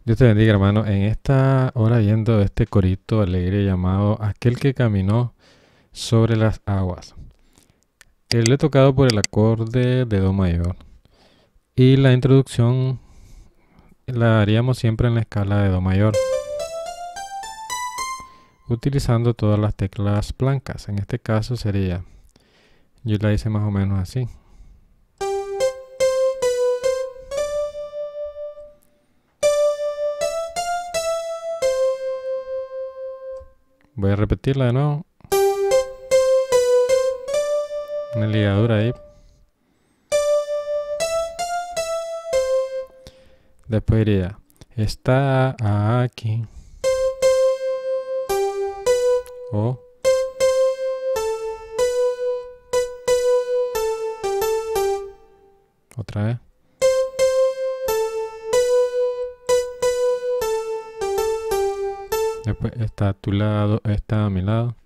Dios te bendiga, hermano. En esta hora viendo este corito alegre llamado Aquel que caminó sobre las aguas. Él he tocado por el acorde de Do mayor. Y la introducción la haríamos siempre en la escala de Do mayor, utilizando todas las teclas blancas. En este caso sería, yo la hice más o menos así. Voy a repetirla de nuevo. Una ligadura ahí. Después iría, está aquí. O otra vez. Después está a tu lado, está a mi lado.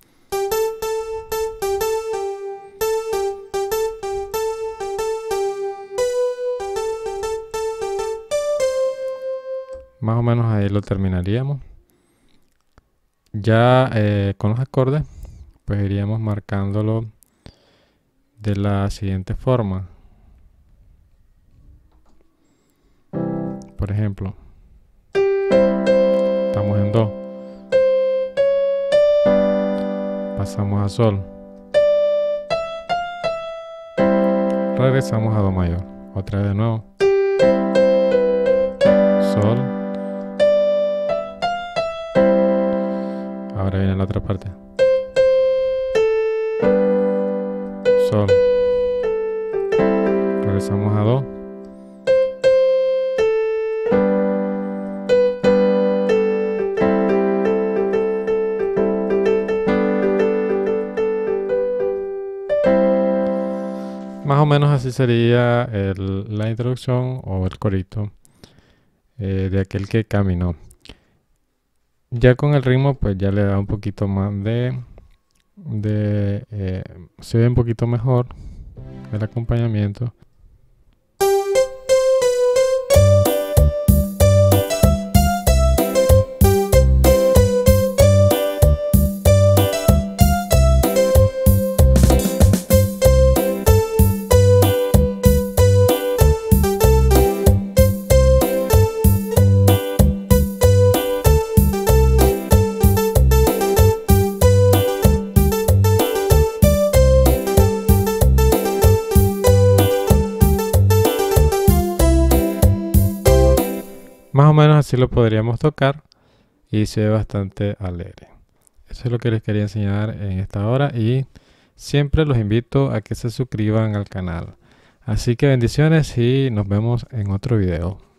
Más o menos ahí lo terminaríamos. Ya con los acordes, pues iríamos marcándolo de la siguiente forma. Por ejemplo, estamos en Do, pasamos a Sol, regresamos a Do mayor, otra vez de nuevo, Sol, ahora viene la otra parte, Sol, regresamos a Do, más o menos así sería la introducción o el corito de Aquel que caminó. Ya con el ritmo pues ya le da un poquito más se ve un poquito mejor el acompañamiento. Más o menos así lo podríamos tocar y se ve bastante alegre. Eso es lo que les quería enseñar en esta hora y siempre los invito a que se suscriban al canal. Así que bendiciones y nos vemos en otro video.